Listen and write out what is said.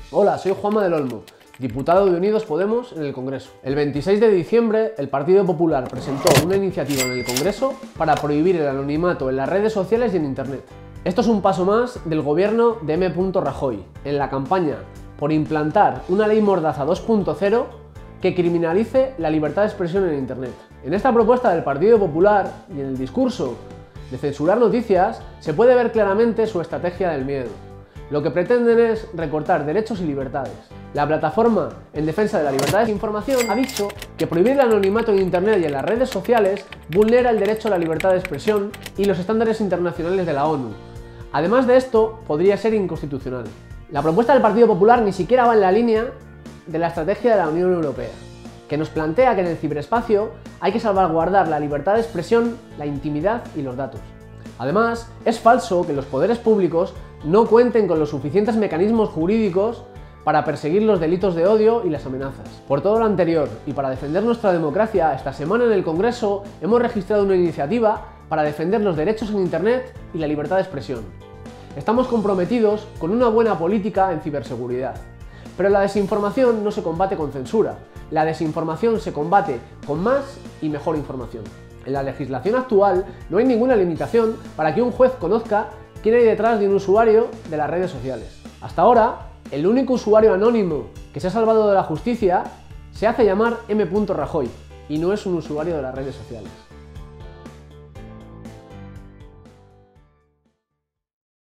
Hola, soy Juanma del Olmo, diputado de Unidos Podemos en el Congreso. El 26 de diciembre, el Partido Popular presentó una iniciativa en el Congreso para prohibir el anonimato en las redes sociales y en Internet. Esto es un paso más del gobierno de M. Rajoy en la campaña por implantar una ley Mordaza 2.0 que criminalice la libertad de expresión en Internet. En esta propuesta del Partido Popular y en el discurso de censurar noticias se puede ver claramente su estrategia del miedo. Lo que pretenden es recortar derechos y libertades. La plataforma en defensa de la libertad de información ha dicho que prohibir el anonimato en Internet y en las redes sociales vulnera el derecho a la libertad de expresión y los estándares internacionales de la ONU. Además de esto, podría ser inconstitucional. La propuesta del Partido Popular ni siquiera va en la línea de la estrategia de la Unión Europea, que nos plantea que en el ciberespacio hay que salvaguardar la libertad de expresión, la intimidad y los datos. Además, es falso que los poderes públicos no cuenten con los suficientes mecanismos jurídicos para perseguir los delitos de odio y las amenazas. Por todo lo anterior y para defender nuestra democracia, esta semana en el Congreso hemos registrado una iniciativa para defender los derechos en Internet y la libertad de expresión. Estamos comprometidos con una buena política en ciberseguridad. Pero la desinformación no se combate con censura. La desinformación se combate con más y mejor información. En la legislación actual no hay ninguna limitación para que un juez conozca quién hay detrás de un usuario de las redes sociales. Hasta ahora, el único usuario anónimo que se ha salvado de la justicia se hace llamar M. Rajoy y no es un usuario de las redes sociales.